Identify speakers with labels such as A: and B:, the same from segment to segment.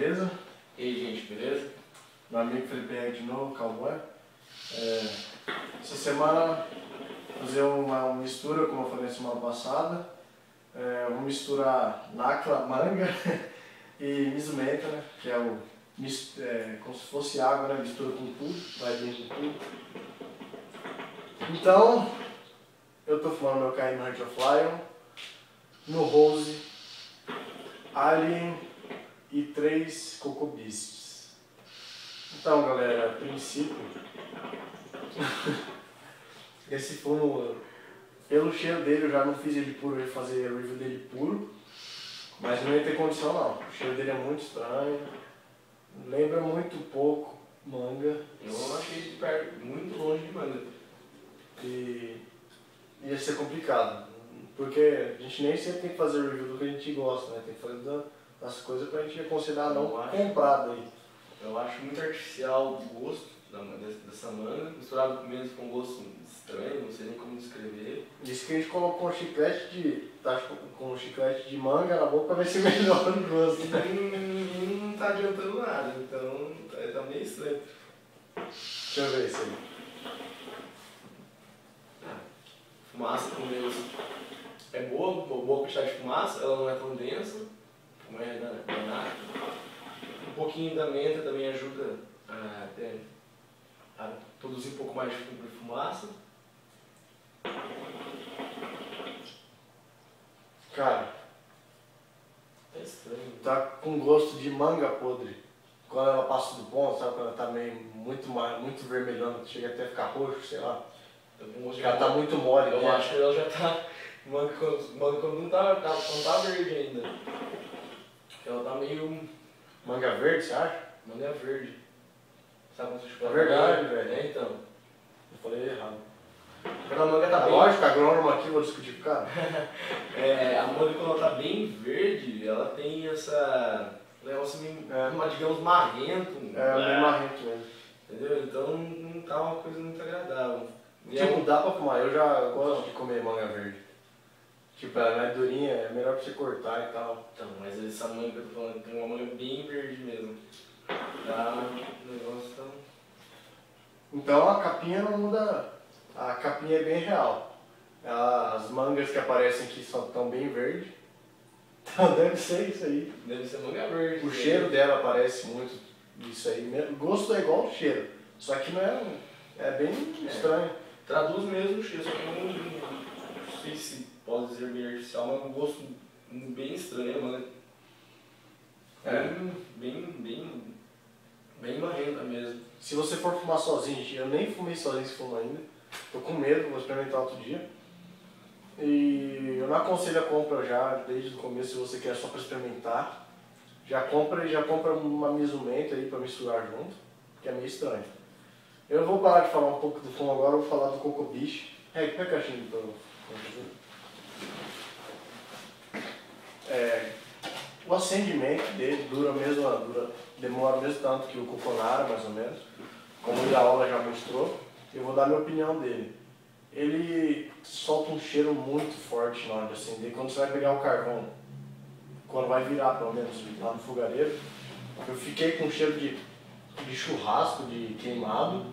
A: beleza?
B: E aí, gente, beleza?
A: Meu amigo Felipe aí de novo, Cowboy. Essa semana fazer uma mistura, como eu falei na semana passada. Vou misturar nacla, manga e misumenta, né? Que é como se fosse água, né? Mistura com tudo, vai dentro de tudo. Então, eu tô fumando meu KM Heart of Lion no Rose, Alien e 3 Coco Beasts. Então, galera, a princípio, esse fumo, pelo cheiro dele, eu já não fiz ele puro, eu ia fazer o review dele puro, mas não ia ter condição não. O cheiro dele é muito estranho, lembra muito pouco manga.
B: Eu achei muito longe de manga.
A: E ia ser complicado, porque a gente nem sempre tem que fazer review do que a gente gosta, né? Tem que fazer das coisas pra gente considerar não comprado aí.
B: Eu acho muito artificial o gosto dessa manga, misturado mesmo com um gosto estranho, não sei nem como descrever.
A: Disse que a gente colocou um chiclete com um chiclete de manga na boca pra ver se melhora o gosto.
B: Não tá adiantando nada, então tá meio estranho.
A: Deixa eu ver isso aí.
B: Fumaça com Deus é boa quantidade de fumaça, ela não é tão densa, como é da nata. Um pouquinho da menta também ajuda a produzir um pouco mais de fumaça.
A: Cara,
B: É estranho.
A: tá com gosto de manga podre. Quando ela passa do ponto, sabe? Quando ela tá meio muito vermelhando, chega até a ficar roxo, sei lá. Ela tá muito mole.
B: Eu acho que ela já tá. Manga quando não tá verde ainda. Ela tá meio.
A: Manga verde, você acha?
B: Manga verde. Sabe quando você
A: É verdade, velho.
B: É, então.
A: Eu falei errado.
B: Quando a manga tá bem.
A: Lógico, agrônomo aqui, vou discutir com o cara.
B: A manga quando ela tá bem verde, ela tem essa. Negócio meio. Digamos, marrento.
A: Bem marrento mesmo.
B: Entendeu? Então não tá uma coisa muito agradável.
A: Tipo, dá pra fumar, eu já gosto de comer manga verde. Tipo, ela não é durinha, é melhor pra você cortar e tal.
B: Então, mas essa manga que eu tô falando tem uma manga bem verde mesmo. Tá, o negócio tá.
A: Então a capinha não muda, a capinha é bem real. As mangas que aparecem aqui estão bem verdes. Então deve ser isso aí.
B: Deve ser manga verde.
A: O cheiro dela parece muito isso aí. O gosto é igual ao cheiro, só que não é bem estranho.
B: Traduz mesmo o cheiro, só que eu não sei se pode dizer bem artificial, mas um gosto bem estranho, mano. Bem marrenta mesmo.
A: Se você for fumar sozinho, eu nem fumei sozinho esse fumo ainda. Tô com medo, vou experimentar outro dia. E eu não aconselho a compra já, desde o começo, se você quer só para experimentar. Já compra uma misumenta aí para misturar junto, que é meio estranho. Eu vou parar de falar um pouco do fumo agora, eu vou falar do Coco Beast. Pega a caixinha pra eu o acendimento dele demora o mesmo tanto que o Coconara, mais ou menos, como o Iraola já mostrou. Eu vou dar minha opinião dele. Ele solta um cheiro muito forte na hora de acender. Quando você vai pegar o carvão, quando vai virar pelo menos lá no fogareiro, eu fiquei com cheiro de churrasco, de queimado,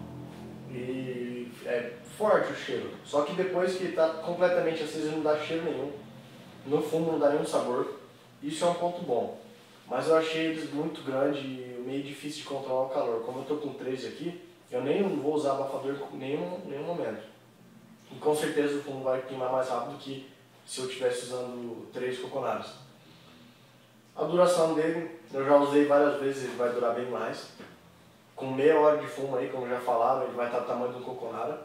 A: e é forte o cheiro. Só que depois que está completamente aceso não dá cheiro nenhum. No fumo não dá nenhum sabor. Isso é um ponto bom. Mas eu achei eles muito grandes e meio difícil de controlar o calor. Como eu estou com 13 aqui, eu nem vou usar abafador em nenhum momento. E com certeza o fumo vai queimar mais rápido que se eu estivesse usando 3 coconaras. A duração dele, eu já usei várias vezes, ele vai durar bem mais. Com meia hora de fumo aí, como já falaram, ele vai estar do tamanho do coconara.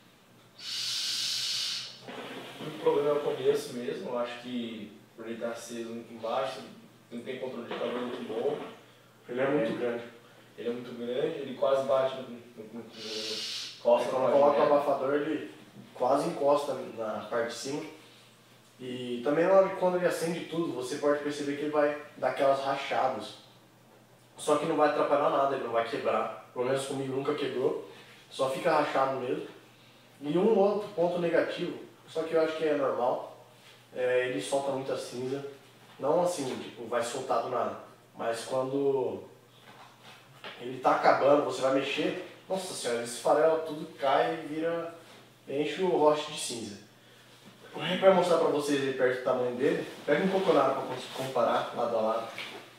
B: O problema é o começo mesmo, eu acho que por ele estar aceso embaixo, não tem controle de calor muito bom.
A: Ele é muito grande.
B: Ele é muito grande, ele quase bate no costa.
A: Quando coloca o abafador, ele quase encosta na parte de cima. E também na hora que quando ele acende tudo, você pode perceber que ele vai dar aquelas rachadas. Só que não vai atrapalhar nada, ele não vai quebrar. Pelo menos comigo nunca quebrou. Só fica rachado mesmo. E um outro ponto negativo, só que eu acho que é normal, ele solta muita cinza. Não assim, tipo, vai soltar do nada. Mas quando ele tá acabando, você vai mexer, nossa senhora, ele esfarela tudo, cai e vira, enche o roche de cinza. O Henrique vai mostrar pra vocês aí perto do tamanho dele. Pega um coconara pra comparar lado a lado.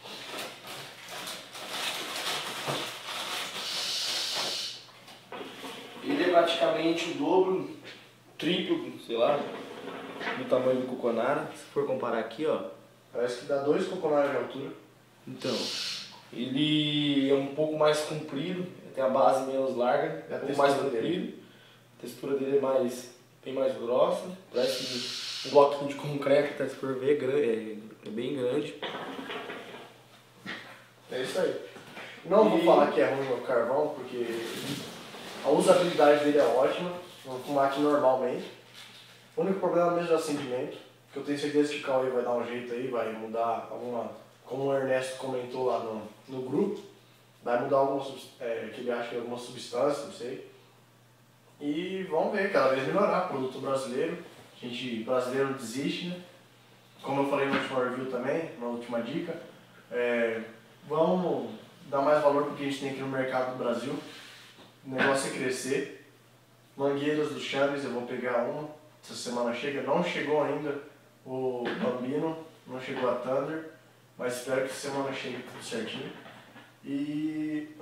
B: Ele é praticamente o dobro, triplo, sei lá, do tamanho do coconara. Se for comparar aqui, ó.
A: Parece que dá 2 coconaras de altura.
B: Então, ele é um pouco mais comprido, tem a base menos larga,
A: E a
B: um pouco mais
A: textura
B: comprido.
A: dele?
B: A textura dele é bem mais grossa, parece um bloquinho de concreto, tá? Se for ver, é bem grande.
A: É isso aí. Não vou falar que é ruim o carvão, porque a usabilidade dele é ótima. Vou fumar aqui normalmente. O único problema mesmo é o acendimento, que eu tenho certeza que o Cauê vai dar um jeito aí, vai mudar alguma, como o Ernesto comentou lá no grupo, vai mudar alguma, que ele acha que é alguma substância, não sei. E vamos ver, cada vez melhorar, produto brasileiro. A gente, brasileiro não desiste, né? Como eu falei na última review também, na última dica, vamos dar mais valor para o que a gente tem aqui no mercado do Brasil. O negócio é crescer. Mangueiras do Chaves, eu vou pegar uma. Essa semana chega. Não chegou ainda o Bambino, não chegou a Thunder, mas espero que essa semana chegue tudo certinho. E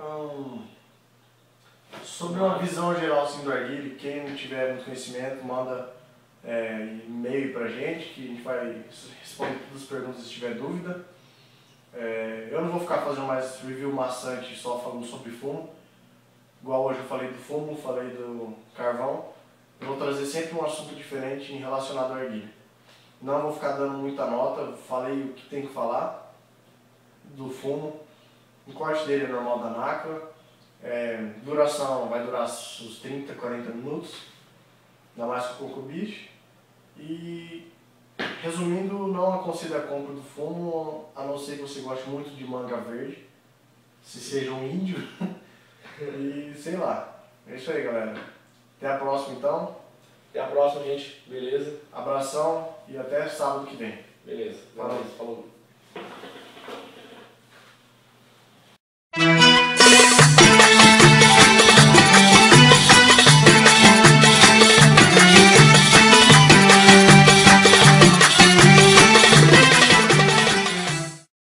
A: sobre uma visão geral assim, do arguile, quem não tiver muito conhecimento, manda e-mail pra gente, que a gente vai responder todas as perguntas se tiver dúvida. Eu não vou ficar fazendo mais review maçante só falando sobre fumo. Igual hoje eu falei do fumo, falei do carvão. Eu vou trazer sempre um assunto diferente relacionado ao arguile. Não vou ficar dando muita nota, falei o que tem que falar do fumo. O corte dele é normal da NACA. Duração vai durar uns 30, 40 minutos. Ainda mais com o Coco Beach. E resumindo, não aconselho a compra do fumo, a não ser que você goste muito de manga verde. Se seja um índio. E sei lá. É isso aí, galera. Até a próxima então.
B: Até a próxima, gente. Beleza?
A: Abração e até sábado que vem.
B: Beleza.
A: Falou.
B: Falou.